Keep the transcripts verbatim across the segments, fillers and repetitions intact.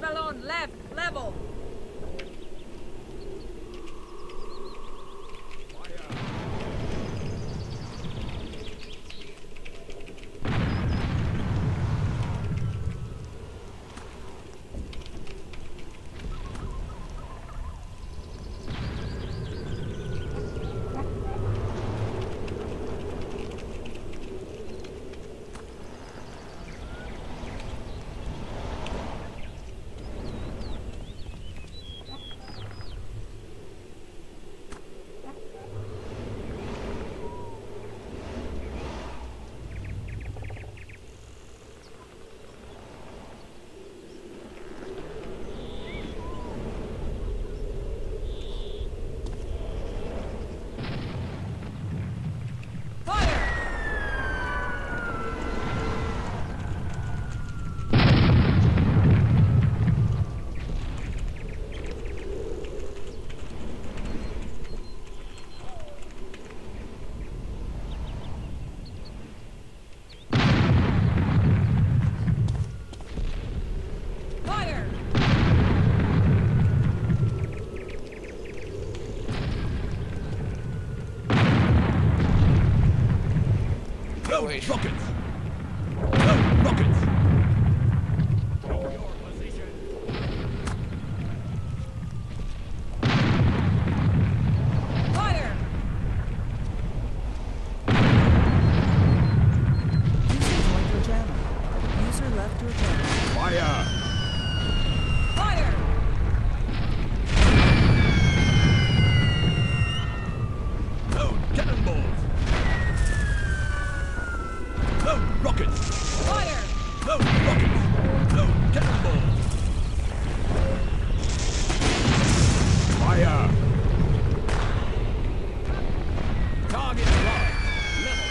balloon left, level. No rockets! No rockets! Take your position! Fire! User joined your channel. User left your channel. Fire! Fire! No cannonballs! No rockets! Fire! No rockets! No cannonballs! Fire! Target right! Level!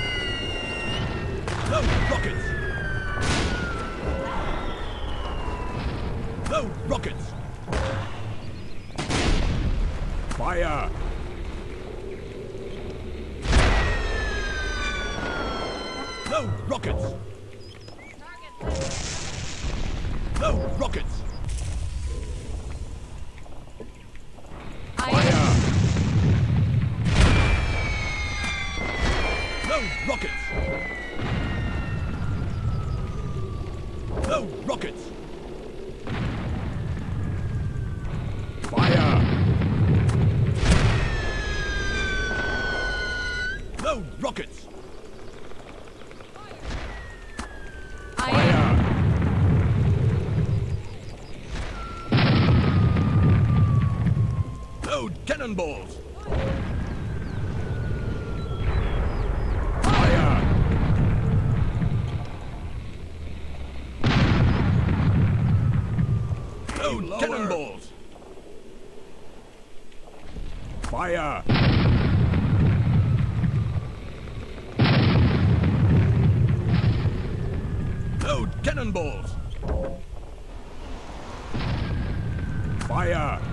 No rockets! No rockets! Fire! No rockets! No rockets! Fire! No rockets! No rockets! Fire! No rockets! Fire! Load cannonballs! Fire! Load cannonballs! Fire! Load cannonballs! Fire!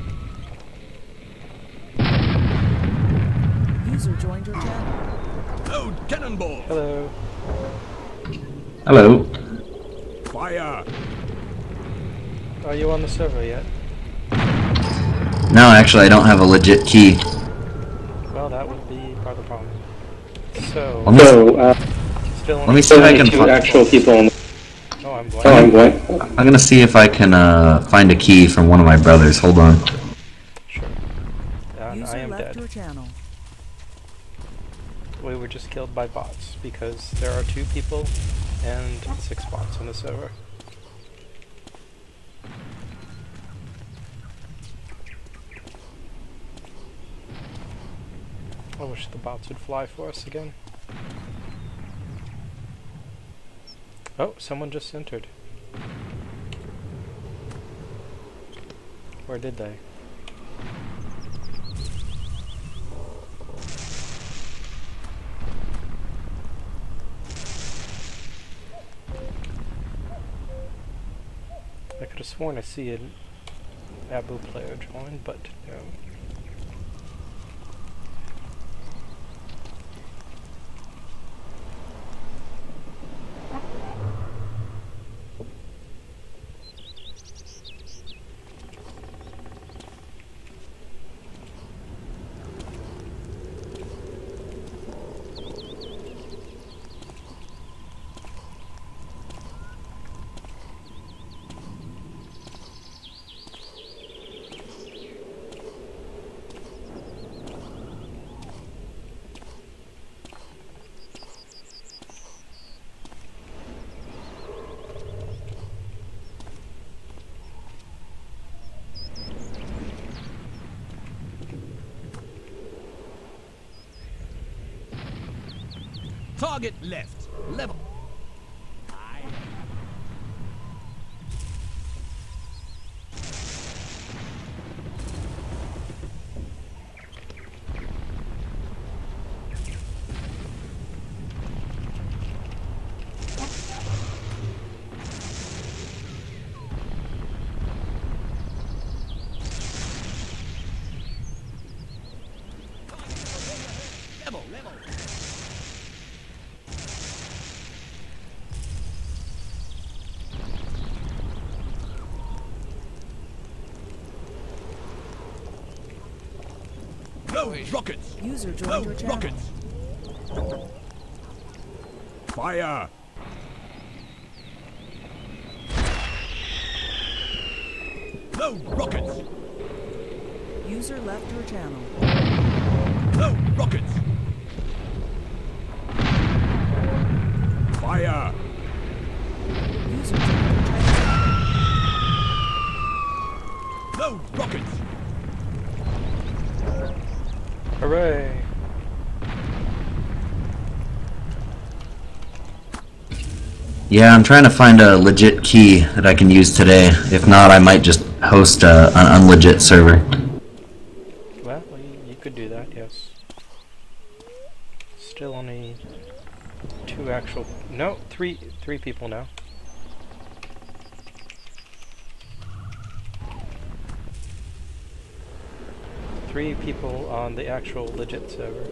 User joined your channel. Load cannonballs! Hello. Hello. Fire! Are you on the server yet? No, actually, I don't have a legit key. Well, that would be part of the problem. So, Let me, So, uh, still let me see if I can two find. actual people on the... Oh, I'm going. Oh, I'm going. I'm gonna see if I can uh, find a key from one of my brothers. Hold on. Sure. And User I am left dead. your channel. We were just killed by bots because there are two people and six bots on the server. I wish the bots would fly for us again. Oh, someone just entered. Where did they? I could have sworn I see an Abu player join, but no. Target left. Level. Aye. Level, level. No rockets. User joined No your channel. rockets. Fire. No rockets. User left your channel. No rockets. Fire. User joined your channel. No rockets. Hooray! Yeah, I'm trying to find a legit key that I can use today. If not, I might just host a, an unlegit server. Well, you, you could do that, yes. Still only two actual... No, three, three people now. Three people on the actual legit server.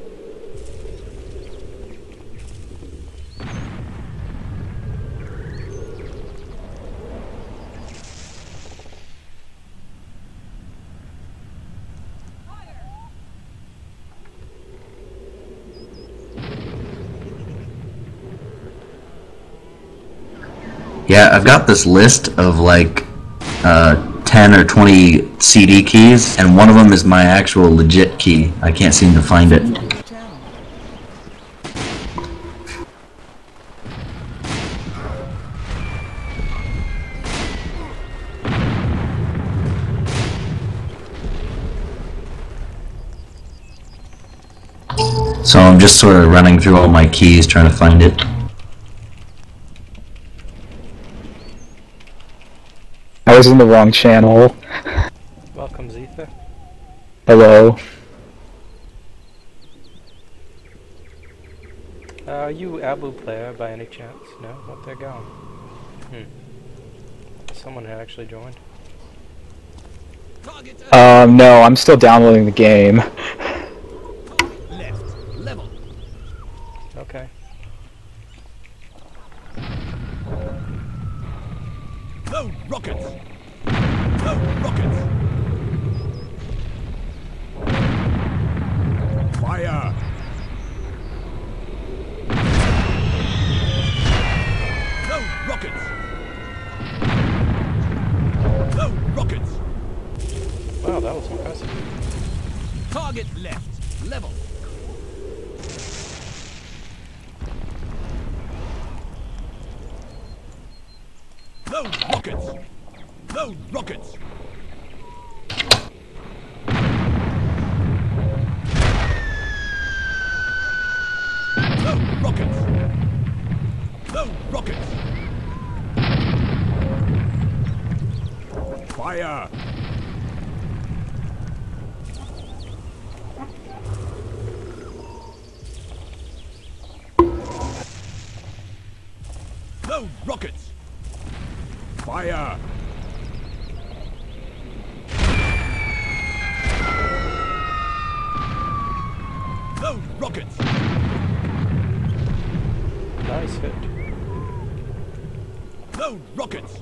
Yeah, I've got this list of like uh, ten or twenty C D keys, and one of them is my actual legit key. I can't seem to find it. Joined your channel. So I'm just sort of running through all my keys trying to find it. I was in the wrong channel. Welcome, Zetha. Hello. Uh, are you Abu player by any chance? No? What they're gone. Hmm. Someone had actually joined. Target Um, no, I'm still downloading the game. left. Level. Okay. No rockets. No rockets. Fire. No rockets. No rockets. Wow, that was impressive. Target left. Level. No rockets. No rockets. No rockets. No rockets. Fire. No rockets. Fire. No rockets. Nice hit. No rockets.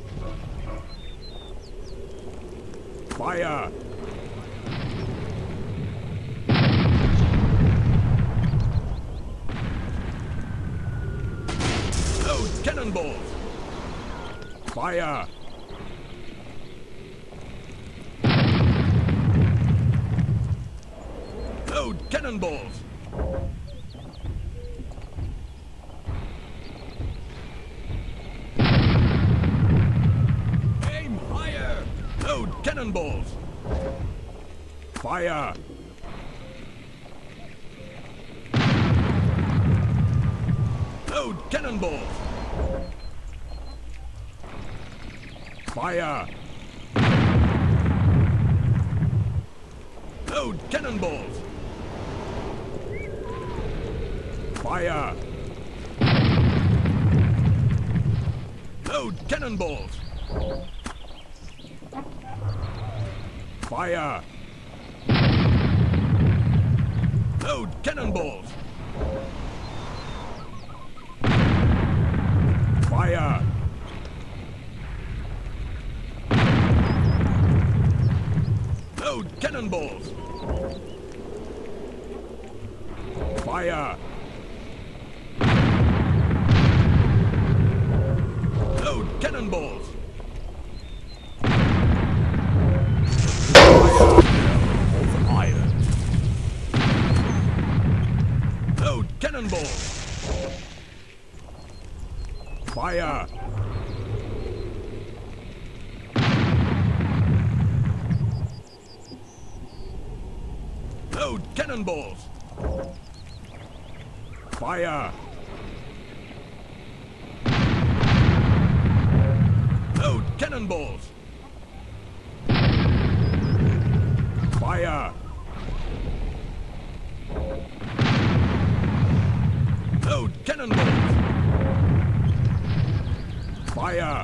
Fire. No cannonballs. Fire. Load cannonballs. Aim higher. Load cannonballs. Fire. Load cannonballs. Fire. Load cannonballs. Fire. Load cannonballs. Fire. Load cannonballs. Fire. Load cannonballs. Fire. Load cannonballs. Fire. Load cannonballs. Fire. Load cannonballs. Fire. Load cannonballs. Fire. Load cannonballs. Fire.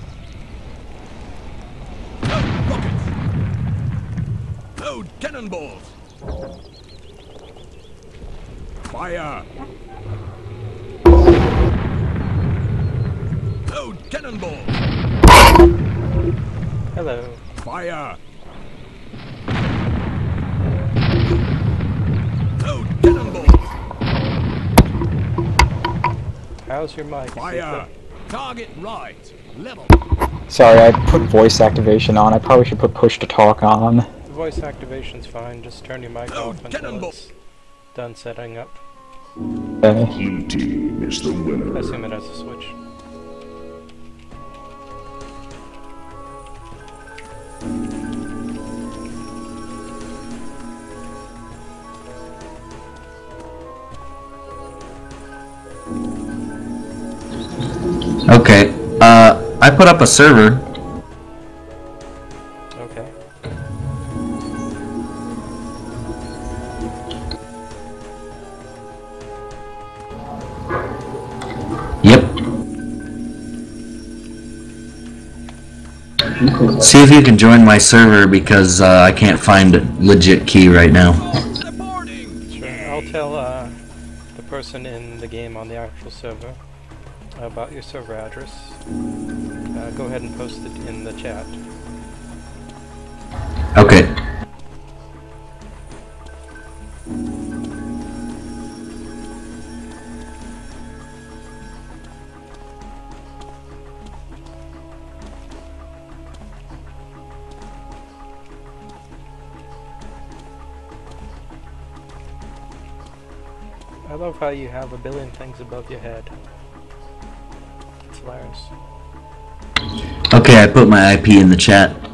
Load rockets. Load cannonballs. Fire. Load cannonballs. Hello. Fire. Load cannonballs. How's your mic? Fire. Target right. Level. Sorry, I put voice activation on. I probably should put push to talk on. The voice activation's fine. Just turn your mic Load off until cannonball. it's done setting up. Okay. Blue team is the winner. I assume it has a switch. Okay. Uh, I put up a server. Okay. Yep. See if you can join my server because uh, I can't find a legit key right now. Reporting. Sure. I'll tell uh, the person in the game on the actual server about your server address. Uh, go ahead and post it in the chat. Okay. I love how you have a billion things above your head. It's hilarious. Okay, I put my I P in the chat.